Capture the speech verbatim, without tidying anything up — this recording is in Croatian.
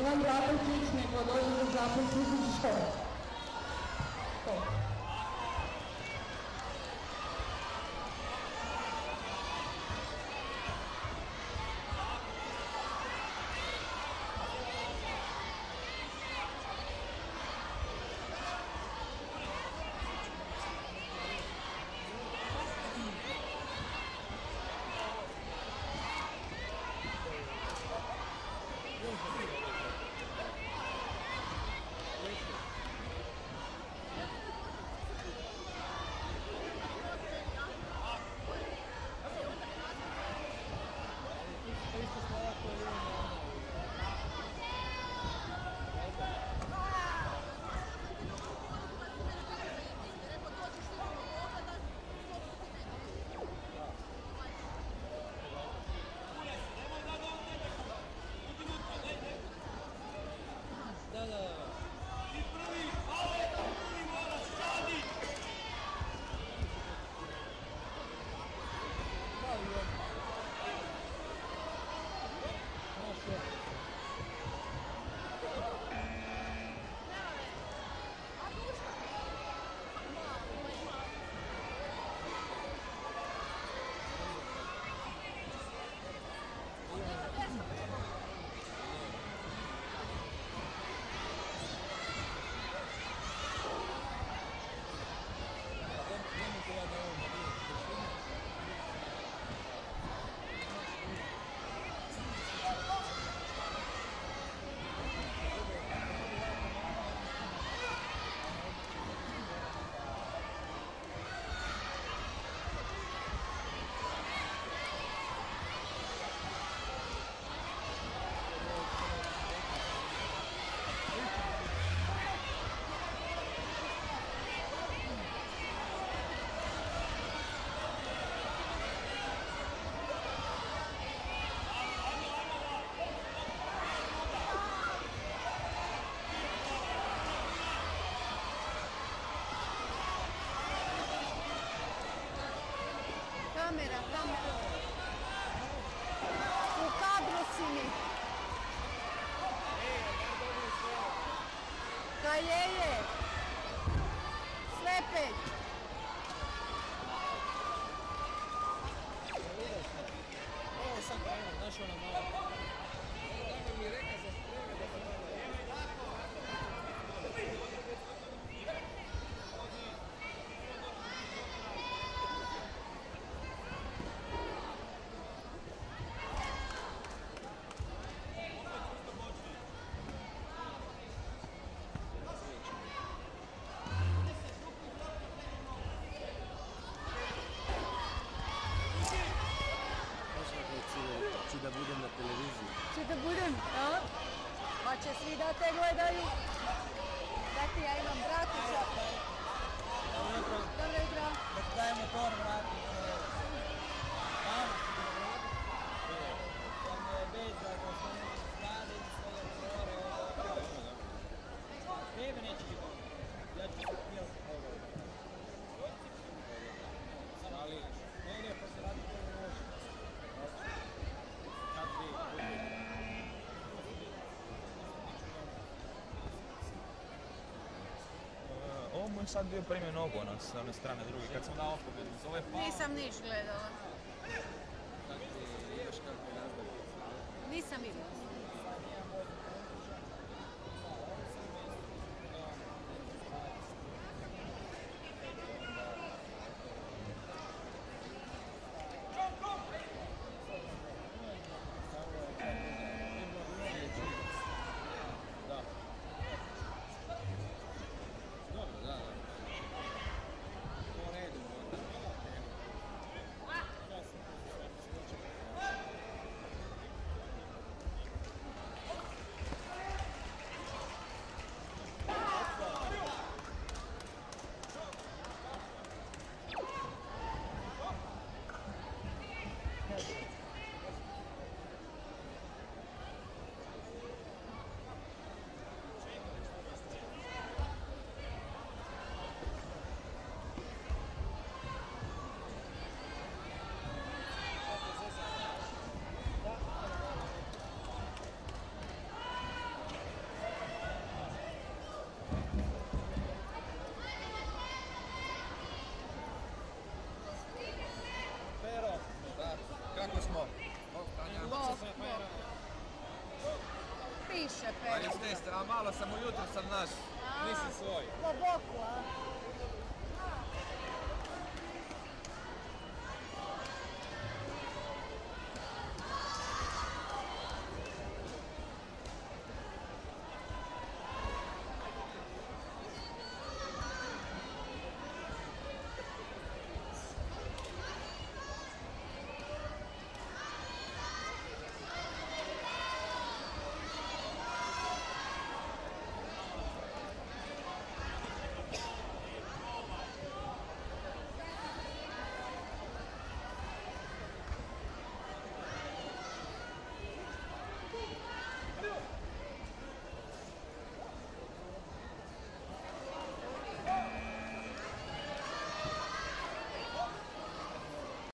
Imam zaprosić, nego dođe za zaprosić u što? To. Kamera, kamera. U kadru si mi. Da je je. Sve pet. Ovo sam krenuo, znaš ono malo. Ovo mi je reka za spreme da ga Či da budem na televiziji. Či da budem, a? Pa će svi da te gledaju. Da ti ja imam bratića. Dobro jutro. Dobro jutro. Da ti dajem motor, vrati. A? Da me je bez da ga sam stvari, sve je gore. Tebe neće biti dobro. Ja ću se pijati ovo. Ali, ne, ne, pa se radi prvo noći. Kad vi, Ovo mu je sad bio primjen ogon s one strane druge, kad sam dao pobjedu. Zove pao. Nisam niš gledala. Kako ti još kako je nazvati? Nisam vidjela. Da. Dobro, da, da. Po redu, onda. smo. Bok, bok. Piše Ali Perica. s desne, a malo sam ujutro sam naš. Nisi svoj. Po boku, a?